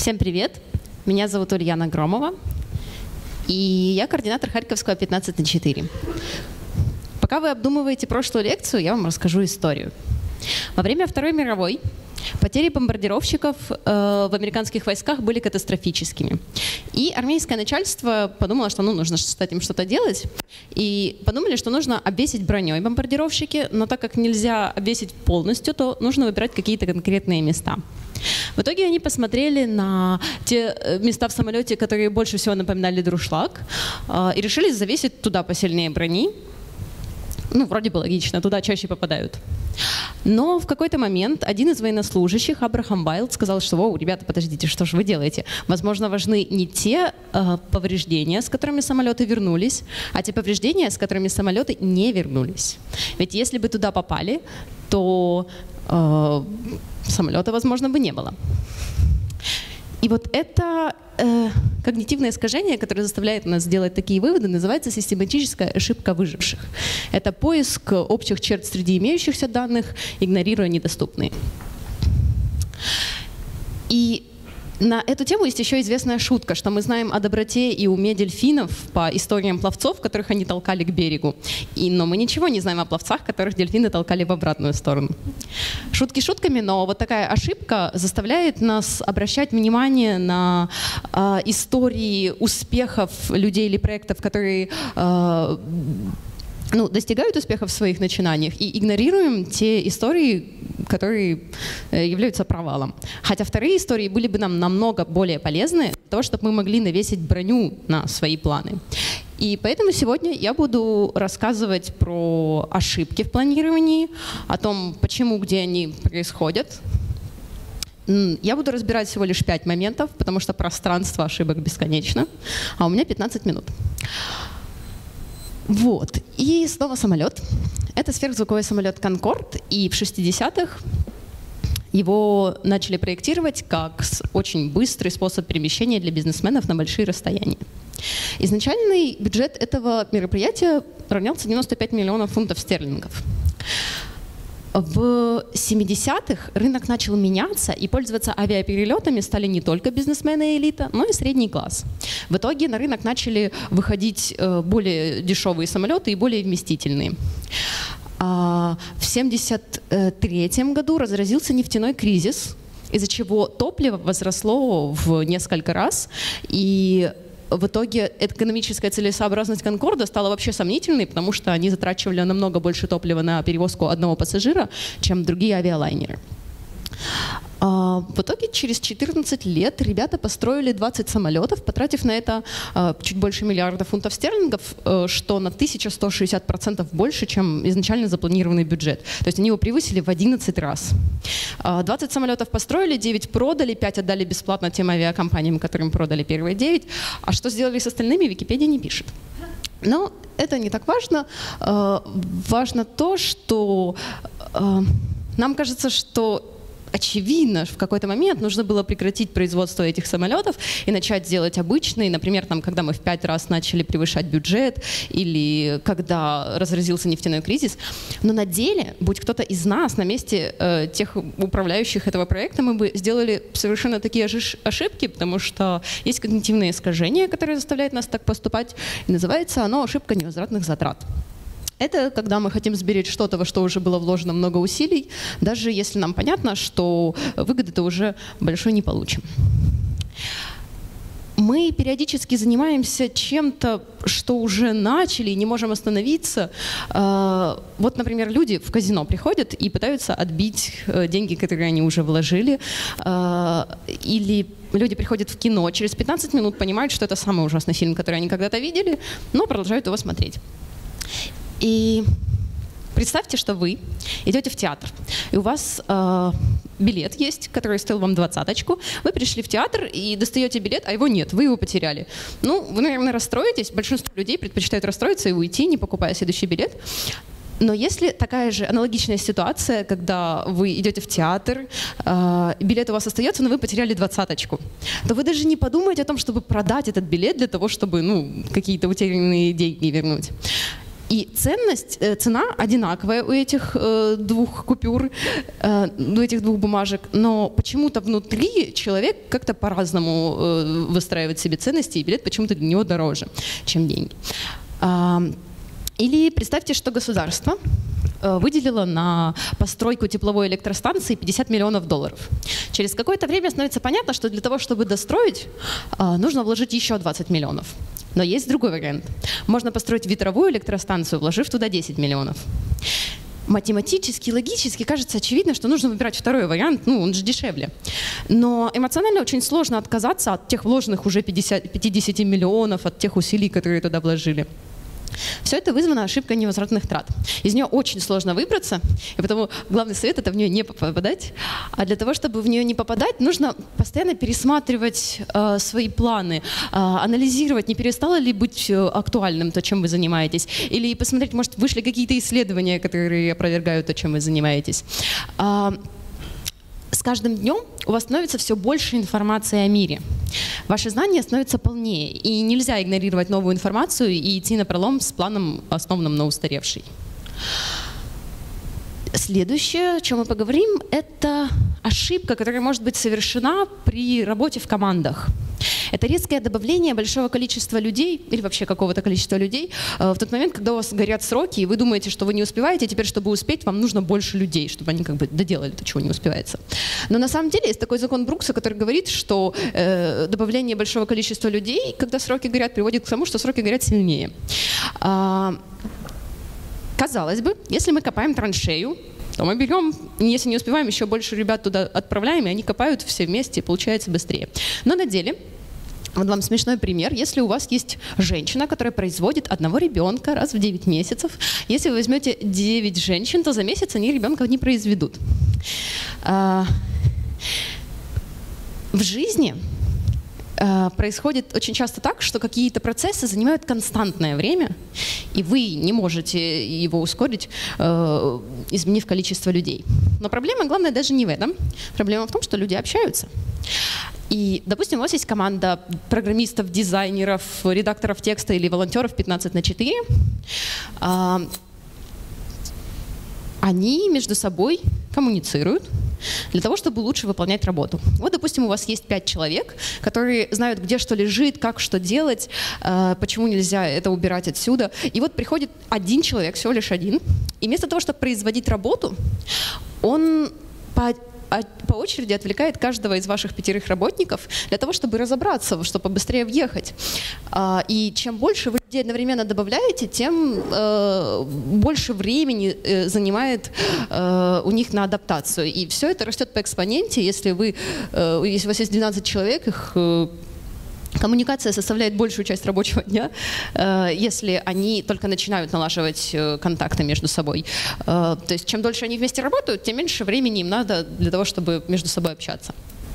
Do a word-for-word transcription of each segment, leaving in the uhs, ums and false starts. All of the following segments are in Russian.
Всем привет! Меня зовут Ульяна Громова, и я координатор Харьковского пятнадцать на четыре. Пока вы обдумываете прошлую лекцию, я вам расскажу историю. Во время Второй мировой потери бомбардировщиков э, в американских войсках были катастрофическими. И армейское начальство подумало, что ну, нужно с этим что-то делать. И подумали, что нужно обвесить броней бомбардировщики, но так как нельзя обвесить полностью, то нужно выбирать какие-то конкретные места. В итоге они посмотрели на те места в самолете, которые больше всего напоминали дуршлаг, э, и решили завесить туда посильнее брони. Ну, вроде бы логично, туда чаще попадают. Но в какой-то момент один из военнослужащих, Абрахам Вайлд, сказал, что «Воу, ребята, подождите, что же вы делаете? Возможно, важны не те э, повреждения, с которыми самолеты вернулись, а те повреждения, с которыми самолеты не вернулись. Ведь если бы туда попали, то э, самолета, возможно, бы не было». И вот это э, когнитивное искажение, которое заставляет нас делать такие выводы, называется систематическая ошибка выживших. Это поиск общих черт среди имеющихся данных, игнорируя недоступные. И на эту тему есть еще известная шутка, что мы знаем о доброте и уме дельфинов по историям пловцов, которых они толкали к берегу. И, но мы ничего не знаем о пловцах, которых дельфины толкали в обратную сторону. Шутки шутками, но вот такая ошибка заставляет нас обращать внимание на э, истории успехов людей или проектов, которые э, ну, достигают успехов в своих начинаниях, и игнорируем те истории, которые являются провалом. Хотя вторые истории были бы нам намного более полезны для того, чтобы мы могли навесить броню на свои планы. И поэтому сегодня я буду рассказывать про ошибки в планировании, о том, почему, где они происходят. Я буду разбирать всего лишь пять моментов, потому что пространство ошибок бесконечно, а у меня пятнадцать минут. Вот. И снова самолет. Это сверхзвуковой самолет «Конкорд», и в шестидесятых его начали проектировать как очень быстрый способ перемещения для бизнесменов на большие расстояния. Изначальный бюджет этого мероприятия равнялся девяносто пять миллионов фунтов стерлингов. В семидесятых рынок начал меняться, и пользоваться авиаперелетами стали не только бизнесмены и элита, но и средний класс. В итоге на рынок начали выходить более дешевые самолеты и более вместительные. В семьдесят третьем году разразился нефтяной кризис, из-за чего топливо возросло в несколько раз, и в итоге экономическая целесообразность «Конкорда» стала вообще сомнительной, потому что они затрачивали намного больше топлива на перевозку одного пассажира, чем другие авиалайнеры. В итоге через четырнадцать лет ребята построили двадцать самолетов, потратив на это чуть больше миллиарда фунтов стерлингов, что на тысячу сто шестьдесят процентов больше, чем изначально запланированный бюджет. То есть они его превысили в одиннадцать раз. двадцать самолетов построили, девять продали, пять отдали бесплатно тем авиакомпаниям, которым продали первые девять. А что сделали с остальными, Википедия не пишет. Но это не так важно. Важно то, что нам кажется, что очевидно, в какой-то момент нужно было прекратить производство этих самолетов и начать делать обычные, например, там, когда мы в пять раз начали превышать бюджет или когда разразился нефтяной кризис. Но на деле, будь кто-то из нас на месте э, тех управляющих этого проекта, мы бы сделали совершенно такие ошибки, потому что есть когнитивное искажение, которое заставляет нас так поступать, и называется оно ошибка невозвратных затрат. Это когда мы хотим сберечь что-то, во что уже было вложено много усилий, даже если нам понятно, что выгоды-то уже большой не получим. Мы периодически занимаемся чем-то, что уже начали, и не можем остановиться. Вот, например, люди в казино приходят и пытаются отбить деньги, которые они уже вложили. Или люди приходят в кино, через пятнадцать минут понимают, что это самый ужасный фильм, который они когда-то видели, но продолжают его смотреть. И представьте, что вы идете в театр, и у вас э, билет есть, который стоил вам двадцаточку. Вы пришли в театр и достаете билет, а его нет, вы его потеряли. Ну, вы, наверное, расстроитесь. Большинство людей предпочитают расстроиться и уйти, не покупая следующий билет. Но если такая же аналогичная ситуация, когда вы идете в театр, э, билет у вас остается, но вы потеряли двадцаточку, то вы даже не подумаете о том, чтобы продать этот билет для того, чтобы ну, какие-то утерянные деньги вернуть. И И ценность, цена одинаковая у этих двух купюр, у этих двух бумажек, но почему-то внутри человек как-то по-разному выстраивает себе ценности, и билет почему-то для него дороже, чем деньги. Или представьте, что государство выделила на постройку тепловой электростанции пятьдесят миллионов долларов. Через какое-то время становится понятно, что для того, чтобы достроить, нужно вложить еще двадцать миллионов. Но есть другой вариант. Можно построить ветровую электростанцию, вложив туда десять миллионов. Математически, логически кажется очевидно, что нужно выбирать второй вариант, ну, он же дешевле. Но эмоционально очень сложно отказаться от тех вложенных уже пятьдесят миллионов, от тех усилий, которые туда вложили. Все это вызвано ошибкой невозвратных трат. Из нее очень сложно выбраться, и потому главный совет — это в нее не попадать. А для того, чтобы в нее не попадать, нужно постоянно пересматривать э, свои планы, э, анализировать, не перестало ли быть актуальным то, чем вы занимаетесь, или посмотреть, может, вышли какие-то исследования, которые опровергают то, чем вы занимаетесь. Э, с каждым днем у вас становится все больше информации о мире. Ваши знания становятся полнее, и нельзя игнорировать новую информацию и идти напролом с планом, основанным на устаревшей. Следующее, о чем мы поговорим, это ошибка, которая может быть совершена при работе в командах. Это резкое добавление большого количества людей, или вообще какого-то количества людей, в тот момент, когда у вас горят сроки, и вы думаете, что вы не успеваете, и теперь, чтобы успеть, вам нужно больше людей, чтобы они как бы доделали то, чего не успевается. Но на самом деле есть такой закон Брукса, который говорит, что э, добавление большого количества людей, когда сроки горят, приводит к тому, что сроки горят сильнее. А, казалось бы, если мы копаем траншею, то мы берем, если не успеваем, еще больше ребят туда отправляем, и они копают все вместе, и получается быстрее. Но на деле, вот вам смешной пример, если у вас есть женщина, которая производит одного ребенка раз в девять месяцев, если вы возьмете девять женщин, то за месяц они ребенка не произведут. В жизни происходит очень часто так, что какие-то процессы занимают константное время, и вы не можете его ускорить, изменив количество людей. Но проблема, главное, даже не в этом. Проблема в том, что люди общаются. И, допустим, у вас есть команда программистов, дизайнеров, редакторов текста или волонтеров пятнадцать на четыре. Они между собой коммуницируют для того, чтобы лучше выполнять работу. Вот, допустим, у вас есть пять человек, которые знают, где что лежит, как что делать, почему нельзя это убирать отсюда. И вот приходит один человек, всего лишь один, и вместо того, чтобы производить работу, он по по очереди отвлекает каждого из ваших пятерых работников для того, чтобы разобраться, чтобы побыстрее въехать. И чем больше вы людей одновременно добавляете, тем больше времени занимает у них на адаптацию. И все это растет по экспоненте. Если вы, если у вас есть двенадцать человек, их коммуникация составляет большую часть рабочего дня, если они только начинают налаживать контакты между собой. То есть чем дольше они вместе работают, тем меньше времени им надо для того, чтобы между собой общаться.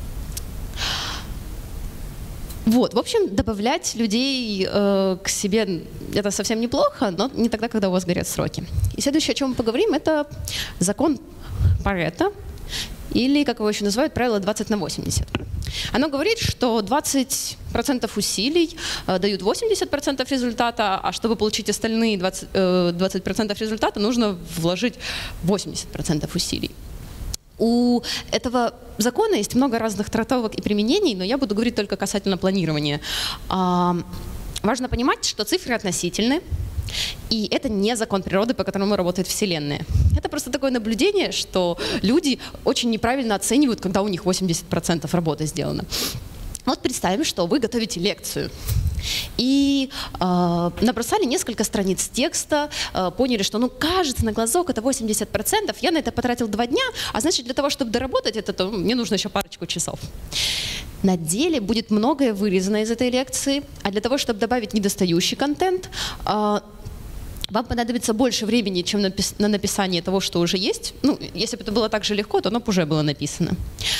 Вот, в общем, добавлять людей к себе — это совсем неплохо, но не тогда, когда у вас горят сроки. И следующее, о чем мы поговорим, это закон Парето, или, как его еще называют, правило двадцать на восемьдесят. Оно говорит, что двадцать процентов усилий дают восемьдесят процентов результата, а чтобы получить остальные двадцать процентов результата, нужно вложить восемьдесят процентов усилий. У этого закона есть много разных трактовок и применений, но я буду говорить только касательно планирования. Важно понимать, что цифры относительны. И это не закон природы, по которому работает Вселенная. Это просто такое наблюдение, что люди очень неправильно оценивают, когда у них восемьдесят процентов работы сделано. Вот представим, что вы готовите лекцию. И э, набросали несколько страниц текста, э, поняли, что, ну, кажется, на глазок это восемьдесят процентов, я на это потратил два дня, а значит, для того, чтобы доработать это, то мне нужно еще парочку часов. На деле будет многое вырезано из этой лекции, а для того, чтобы добавить недостающий контент, э, вам понадобится больше времени, чем на написание того, что уже есть. Ну, если бы это было так же легко, то оно бы уже было написано.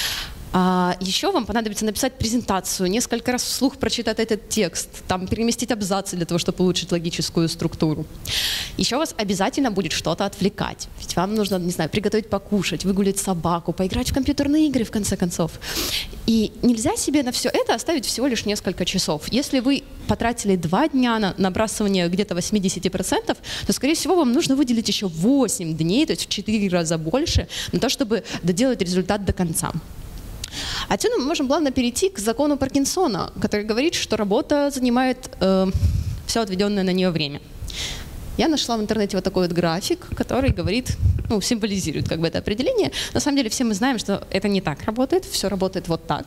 А еще вам понадобится написать презентацию, несколько раз вслух прочитать этот текст, там, переместить абзацы для того, чтобы улучшить логическую структуру. Еще вас обязательно будет что-то отвлекать. Ведь вам нужно, не знаю, приготовить покушать, выгулять собаку, поиграть в компьютерные игры, в конце концов. И нельзя себе на все это оставить всего лишь несколько часов. Если вы потратили два дня на набрасывание где-то восемьдесят процентов, то, скорее всего, вам нужно выделить еще восемь дней, то есть в четыре раза больше, на то, чтобы доделать результат до конца. Отсюда мы можем плавно перейти к закону Паркинсона, который говорит, что работа занимает э, все отведенное на нее время. Я нашла в интернете вот такой вот график, который говорит, ну, символизирует как бы это определение. На самом деле все мы знаем, что это не так работает, все работает вот так.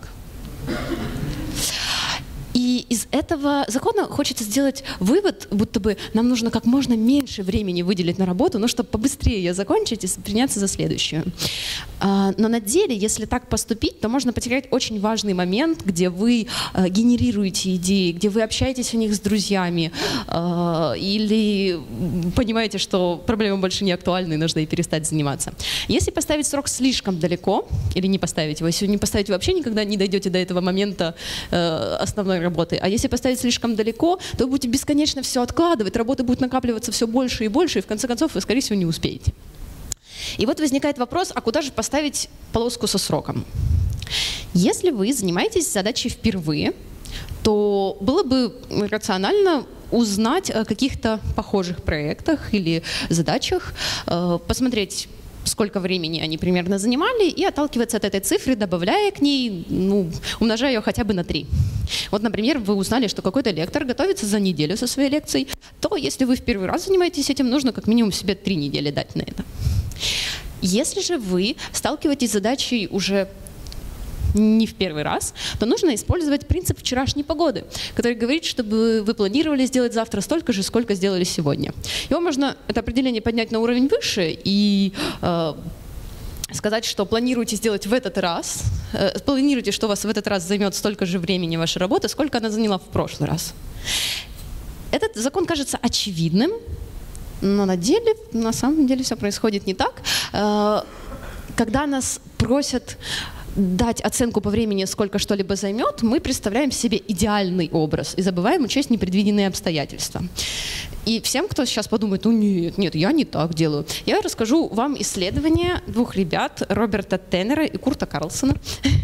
И из этого закона хочется сделать вывод, будто бы нам нужно как можно меньше времени выделить на работу, ну, чтобы побыстрее ее закончить и приняться за следующую. Но на деле, если так поступить, то можно потерять очень важный момент, где вы генерируете идеи, где вы общаетесь о них с друзьями, или понимаете, что проблема больше не актуальна и нужно ей перестать заниматься. Если поставить срок слишком далеко, или не поставить его, если не поставить, вы вообще никогда не дойдете до этого момента основной работы. А если поставить слишком далеко, то вы будете бесконечно все откладывать, работы будут накапливаться все больше и больше, и в конце концов вы, скорее всего, не успеете. И вот возникает вопрос, а куда же поставить полоску со сроком? Если вы занимаетесь задачей впервые, то было бы рационально узнать о каких-то похожих проектах или задачах, посмотреть, сколько времени они примерно занимали, и отталкиваться от этой цифры, добавляя к ней, ну, умножая ее хотя бы на три. Вот, например, вы узнали, что какой-то лектор готовится за неделю со своей лекцией, то если вы в первый раз занимаетесь этим, нужно как минимум себе три недели дать на это. Если же вы сталкиваетесь с задачей уже не в первый раз, то нужно использовать принцип вчерашней погоды, который говорит, чтобы вы планировали сделать завтра столько же, сколько сделали сегодня. Его можно, это определение, поднять на уровень выше и э, сказать, что планируете сделать в этот раз, э, планируете, что у вас в этот раз займет столько же времени ваша работа, сколько она заняла в прошлый раз. Этот закон кажется очевидным, но на деле, на самом деле все происходит не так. Э, когда нас просят дать оценку по времени, сколько что-либо займет, мы представляем себе идеальный образ и забываем учесть непредвиденные обстоятельства. И всем, кто сейчас подумает, ну нет, нет, я не так делаю, я расскажу вам исследование двух ребят, Роберта Теннера и Курта Карлсона,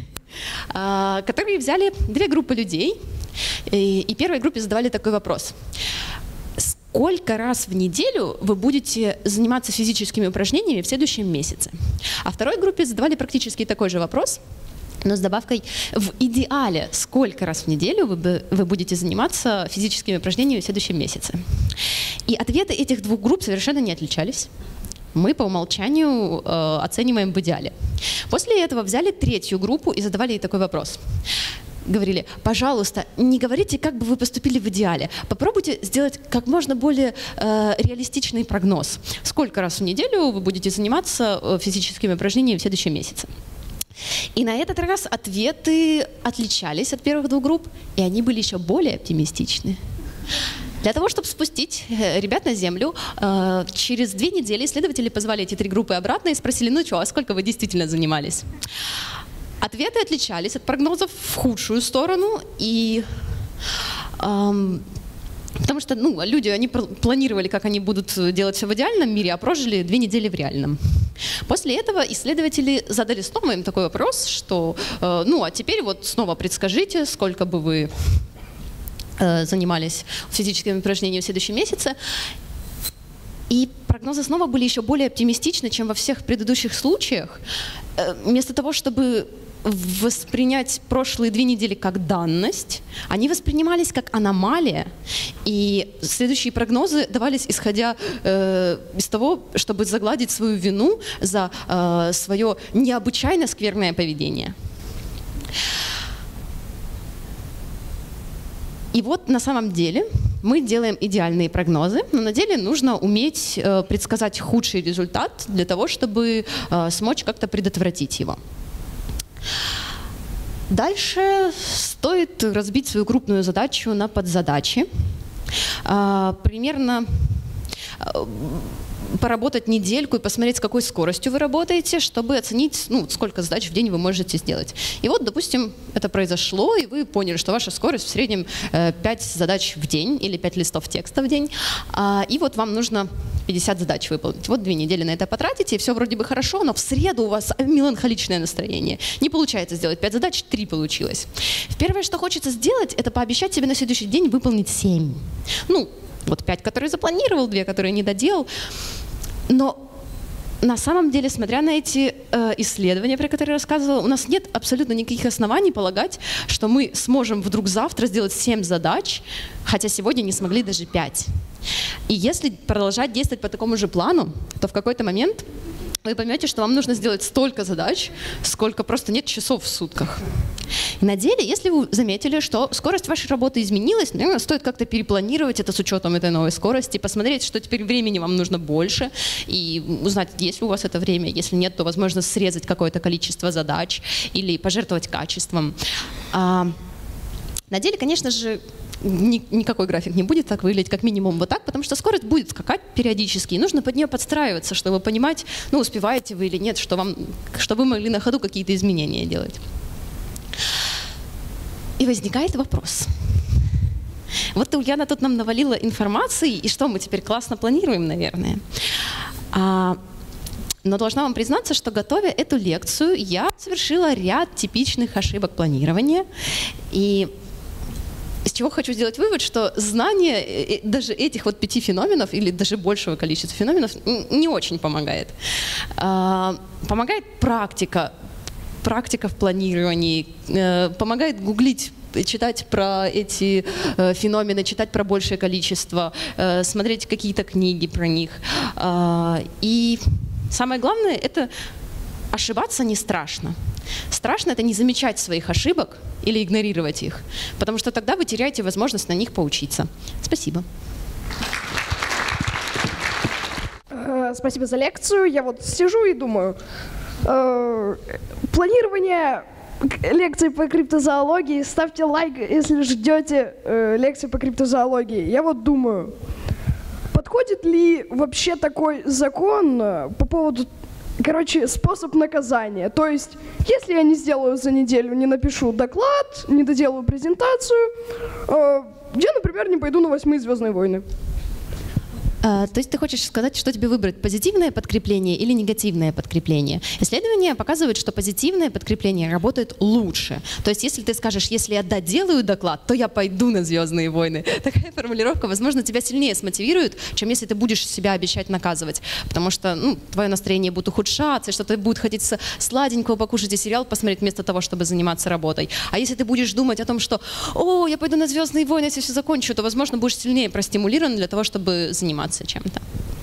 которые взяли две группы людей, и первой группе задавали такой вопрос. Сколько раз в неделю вы будете заниматься физическими упражнениями в следующем месяце? А второй группе задавали практически такой же вопрос, но с добавкой в идеале, сколько раз в неделю вы, вы будете заниматься физическими упражнениями в следующем месяце. И ответы этих двух групп совершенно не отличались. Мы по умолчанию э, оцениваем в идеале. После этого взяли третью группу и задавали ей такой вопрос. Говорили, пожалуйста, не говорите, как бы вы поступили в идеале. Попробуйте сделать как можно более э, реалистичный прогноз. Сколько раз в неделю вы будете заниматься физическими упражнениями в следующем месяце? И на этот раз ответы отличались от первых двух групп, и они были еще более оптимистичны. Для того, чтобы спустить ребят на землю, э, через две недели исследователи позвали эти три группы обратно и спросили, ну что, а сколько вы действительно занимались? Ответы отличались от прогнозов в худшую сторону, и, эм, потому что ну, люди они планировали, как они будут делать все в идеальном мире, а прожили две недели в реальном. После этого исследователи задали снова им такой вопрос, что э, ну а теперь вот снова предскажите, сколько бы вы э, занимались физическими упражнениями в следующем месяце. И прогнозы снова были еще более оптимистичны, чем во всех предыдущих случаях. Э, вместо того, чтобы воспринять прошлые две недели как данность, они воспринимались как аномалия, и следующие прогнозы давались исходя э, из того, чтобы загладить свою вину за э, свое необычайно скверное поведение. И вот на самом деле мы делаем идеальные прогнозы, но на деле нужно уметь э, предсказать худший результат для того, чтобы э, смочь как-то предотвратить его. Дальше стоит разбить свою крупную задачу на подзадачи. Примерно поработать недельку и посмотреть, с какой скоростью вы работаете, чтобы оценить, ну, сколько задач в день вы можете сделать. И вот, допустим, это произошло, и вы поняли, что ваша скорость в среднем пять задач в день или пять листов текста в день. И вот вам нужно пятьдесят задач выполнить. Вот две недели на это потратите, и все вроде бы хорошо, но в среду у вас меланхоличное настроение. Не получается сделать пять задач, три получилось. Первое, что хочется сделать, это пообещать себе на следующий день выполнить семь. Ну, вот пять, которые запланировал, две, которые не доделал. Но на самом деле, смотря на эти э, исследования, про которые я рассказывала, у нас нет абсолютно никаких оснований полагать, что мы сможем вдруг завтра сделать семь задач, хотя сегодня не смогли даже пять. И если продолжать действовать по такому же плану, то в какой-то момент вы поймете, что вам нужно сделать столько задач, сколько просто нет часов в сутках. И на деле, если вы заметили, что скорость вашей работы изменилась, наверное, стоит как-то перепланировать это с учетом этой новой скорости, посмотреть, что теперь времени вам нужно больше, и узнать, есть ли у вас это время. Если нет, то, возможно, срезать какое-то количество задач или пожертвовать качеством. А на деле, конечно же, Ни, никакой график не будет так выглядеть, как минимум вот так, потому что скорость будет скакать периодически, и нужно под нее подстраиваться, чтобы понимать, ну, успеваете вы или нет, что, вам, что вы могли на ходу какие-то изменения делать. И возникает вопрос. Вот Ульяна тут нам навалила информации, и что, мы теперь классно планируем, наверное. А, но должна вам признаться, что, готовя эту лекцию, я совершила ряд типичных ошибок планирования, и из чего хочу сделать вывод, что знание даже этих вот пяти феноменов или даже большего количества феноменов не очень помогает. Помогает практика, практика в планировании, помогает гуглить, читать про эти феномены, читать про большее количество, смотреть какие-то книги про них. И самое главное — это ошибаться не страшно. Страшно — это не замечать своих ошибок или игнорировать их, потому что тогда вы теряете возможность на них поучиться. Спасибо. Спасибо за лекцию. Я вот сижу и думаю, э, планирование лекции по криптозоологии. Ставьте лайк, если ждете э, лекции по криптозоологии. Я вот думаю, подходит ли вообще такой закон по поводу, короче, способ наказания. То есть, если я не сделаю за неделю, не напишу доклад, не доделаю презентацию, э, я, например, не пойду на восьмые «Звездные войны». А, то есть ты хочешь сказать, что тебе выбрать: позитивное подкрепление или негативное подкрепление? Исследования показывают, что позитивное подкрепление работает лучше. То есть если ты скажешь: если я доделаю доклад, то я пойду на «Звездные войны», такая формулировка, возможно, тебя сильнее смотивирует, чем если ты будешь себя обещать наказывать. Потому что, ну, твое настроение будет ухудшаться, что-то будет хотеться сладенького покушать и сериал посмотреть вместо того, чтобы заниматься работой. А если ты будешь думать о том, что «О, я пойду на «Звездные войны», если все закончу», то, возможно, будешь сильнее простимулирован для того, чтобы заниматься чем-то.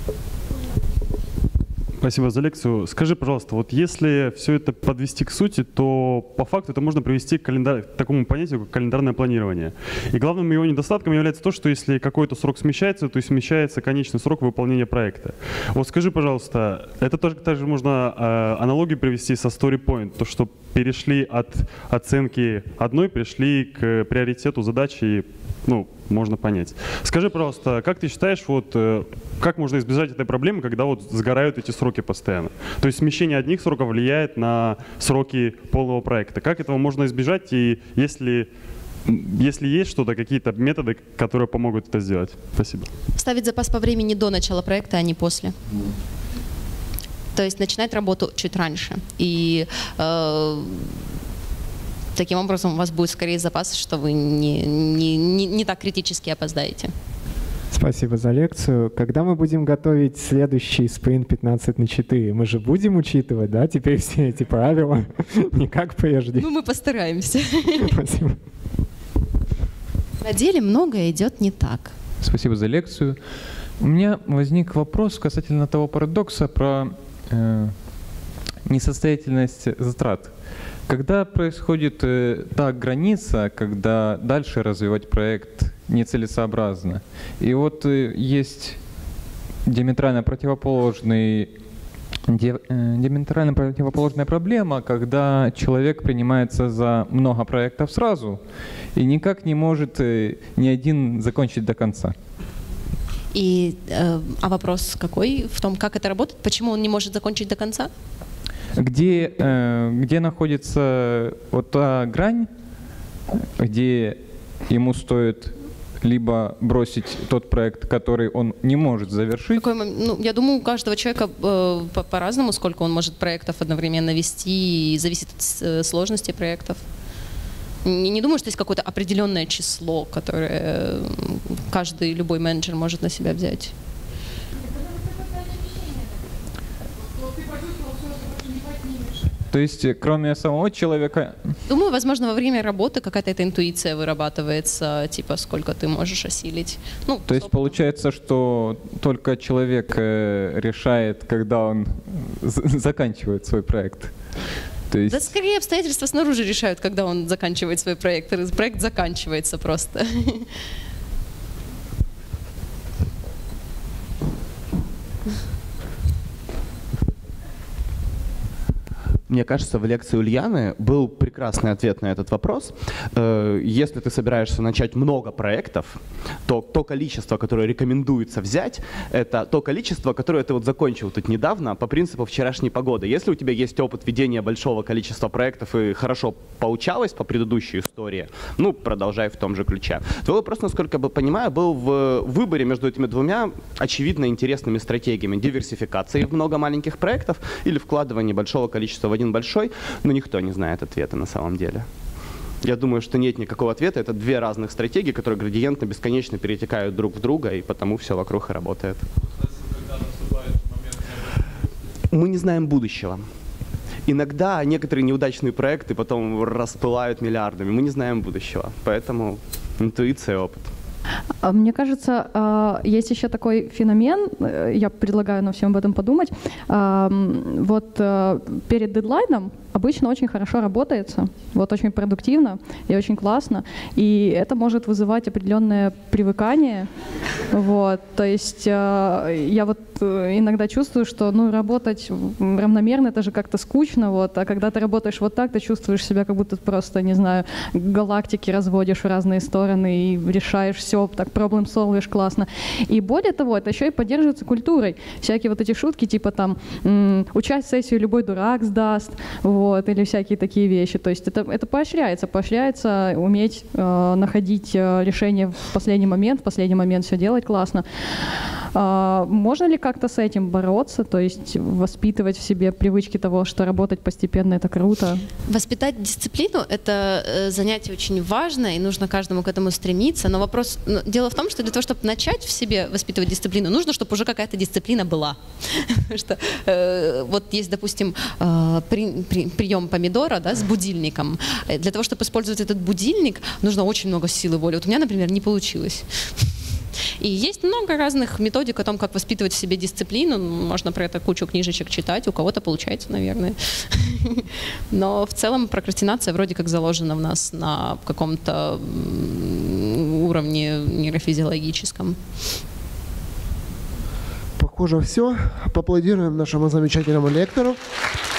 Спасибо за лекцию. Скажи, пожалуйста, вот если все это подвести к сути, то по факту это можно привести к, календар... к такому понятию, как календарное планирование. И главным его недостатком является то, что если какой-то срок смещается, то и смещается конечный срок выполнения проекта. Вот скажи, пожалуйста, это тоже также можно э, аналогию привести со Story Point, то, что перешли от оценки одной, перешли к приоритету задачи, ну, можно понять. Скажи, пожалуйста, как ты считаешь, вот, как можно избежать этой проблемы, когда вот сгорают эти сроки постоянно? То есть смещение одних сроков влияет на сроки полного проекта. Как этого можно избежать, и если, если есть что-то, какие-то методы, которые помогут это сделать? Спасибо. Ставить запас по времени до начала проекта, а не после. То есть начинать работу чуть раньше. И э, таким образом у вас будет скорее запас, что вы не, не, не, не так критически опоздаете. Спасибо за лекцию. Когда мы будем готовить следующий спринт пятнадцать на четыре, мы же будем учитывать, да, теперь все эти правила, не как прежде? Ну, мы постараемся. Спасибо. На деле многое идет не так. Спасибо за лекцию. У меня возник вопрос касательно того парадокса про э, несостоятельность затрат. Когда происходит э, та граница, когда дальше развивать проект нецелесообразно, и вот э, есть диаметрально противоположный, ди, э, диаметрально противоположная проблема, когда человек принимается за много проектов сразу и никак не может э, ни один закончить до конца. И, э, а вопрос какой? В том, как это работает? Почему он не может закончить до конца? Где, э, где находится вот та грань, где ему стоит либо бросить тот проект, который он не может завершить. Какой, ну, я думаю, у каждого человека э, по- по-разному, сколько он может проектов одновременно вести, и зависит от э, сложности проектов. Не, не думаю, что есть какое-то определенное число, которое э, каждый, любой менеджер может на себя взять. То есть, кроме самого человека... Думаю, возможно, во время работы какая-то эта интуиция вырабатывается, типа, сколько ты можешь осилить. Ну, То есть получается, что только человек э, решает, когда он з- заканчивает свой проект. То есть... Да, скорее обстоятельства снаружи решают, когда он заканчивает свой проект. Проект заканчивается просто. Мне кажется, в лекции Ульяны был прекрасный ответ на этот вопрос. Если ты собираешься начать много проектов, то то количество, которое рекомендуется взять, это то количество, которое ты вот закончил тут недавно по принципу вчерашней погоды. Если у тебя есть опыт ведения большого количества проектов и хорошо поучалась по предыдущей истории, ну, продолжай в том же ключе. Твой вопрос, насколько я понимаю, был в выборе между этими двумя очевидно интересными стратегиями. Диверсификации в много маленьких проектов или вкладывание большого количества в один большой, но никто не знает ответа на самом деле. Я думаю, что нет никакого ответа. Это две разных стратегии, которые градиентно бесконечно перетекают друг в друга, и потому все вокруг и работает. Мы не знаем будущего. Иногда некоторые неудачные проекты потом распылают миллиардами. Мы не знаем будущего. Поэтому интуиция и опыт. Мне кажется, есть еще такой феномен, я предлагаю нам всем об этом подумать. Вот перед дедлайном обычно очень хорошо работается, вот очень продуктивно и очень классно, и это может вызывать определенное привыкание. Вот, то есть я вот иногда чувствую, что ну, работать равномерно — это же как-то скучно, вот, а когда ты работаешь вот так, ты чувствуешь себя как будто просто, не знаю, галактики разводишь в разные стороны и решаешь все, так проблем-солвишь классно. И более того, это еще и поддерживается культурой. Всякие вот эти шутки, типа там «участь в сессию любой дурак сдаст», вот, или всякие такие вещи. То есть это, это поощряется, поощряется уметь э, находить э, решение в последний момент, в последний момент все делать классно. Э, можно ли как-то с этим бороться, то есть воспитывать в себе привычки того, что работать постепенно — это круто? Воспитать дисциплину — это занятие очень важное, и нужно каждому к этому стремиться. Но вопрос, ну, дело в том, что для того, чтобы начать в себе воспитывать дисциплину, нужно, чтобы уже какая-то дисциплина была. Что, э, вот есть, допустим, э, при, при, прием помидора, да, с будильником. Для того, чтобы использовать этот будильник, нужно очень много сил и воли. Вот у меня, например, не получилось. И есть много разных методик о том, как воспитывать в себе дисциплину. Можно про это кучу книжечек читать, у кого-то получается, наверное. Но в целом прокрастинация вроде как заложена в нас на каком-то уровне нейрофизиологическом. Похоже, все. Поаплодируем нашему замечательному лектору.